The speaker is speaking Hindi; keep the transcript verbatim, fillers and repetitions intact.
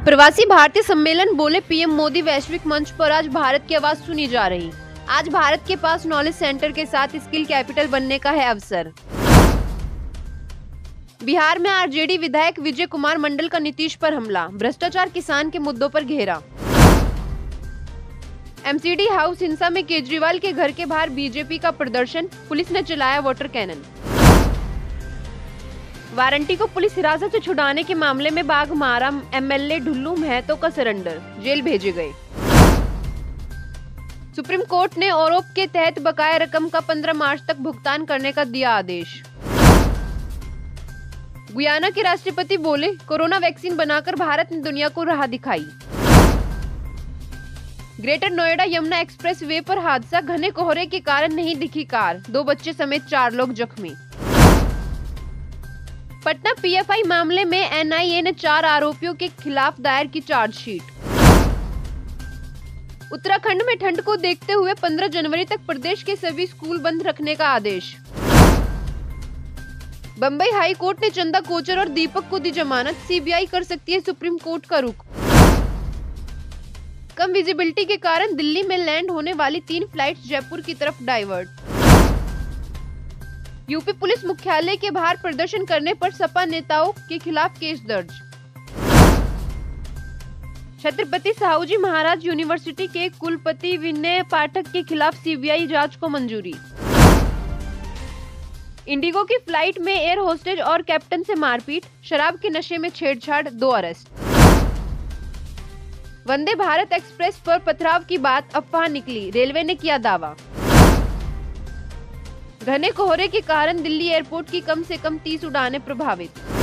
प्रवासी भारतीय सम्मेलन बोले पीएम मोदी, वैश्विक मंच पर आज भारत की आवाज सुनी जा रही। आज भारत के पास नॉलेज सेंटर के साथ स्किल कैपिटल बनने का है अवसर। बिहार में आरजेडी विधायक विजय कुमार मंडल का नीतीश पर हमला, भ्रष्टाचार किसान के मुद्दों पर घेरा। एमसीडी हाउस हिंसा में केजरीवाल के घर के बाहर बीजेपी का प्रदर्शन, पुलिस ने चलाया वाटर कैनन। वारंटी को पुलिस हिरासत से छुड़ाने के मामले में बाघमारा एमएलए ढुल्लू महतो का सरेंडर, जेल भेजे गए। सुप्रीम कोर्ट ने आरोप के तहत बकाया रकम का पंद्रह मार्च तक भुगतान करने का दिया आदेश। गुयाना के राष्ट्रपति बोले, कोरोना वैक्सीन बनाकर भारत ने दुनिया को राह दिखाई। Greater Noida Yamuna expressway पर हादसा, घने कोहरे के कारण नहीं दिखी कार, दो बच्चे समेत चार लोग जख्मी। पटना पीएफआई मामले में एनआईए ने चार आरोपियों के खिलाफ दायर की चार्जशीट। उत्तराखंड में ठंड को देखते हुए पंद्रह जनवरी तक प्रदेश के सभी स्कूल बंद रखने का आदेश। बम्बई हाई कोर्ट ने चंदा कोचर और दीपक को दी जमानत, सीबीआई कर सकती है सुप्रीम कोर्ट का रुख। कम विजिबिलिटी के कारण दिल्ली में लैंड होने वाली तीन फ्लाइट्स जयपुर की तरफ डाइवर्ट। यूपी पुलिस मुख्यालय के बाहर प्रदर्शन करने पर सपा नेताओं के खिलाफ केस दर्ज। छत्रपति साहूजी महाराज यूनिवर्सिटी के कुलपति विनय पाठक के खिलाफ सीबीआई जांच को मंजूरी। इंडिगो की फ्लाइट में एयर होस्टेज और कैप्टन से मारपीट, शराब के नशे में छेड़छाड़, दो अरेस्ट। वंदे भारत एक्सप्रेस पर पथराव की बात अफवाह निकली, रेलवे ने किया दावा। घने कोहरे के कारण दिल्ली एयरपोर्ट की कम से कम तीस उड़ानें प्रभावित।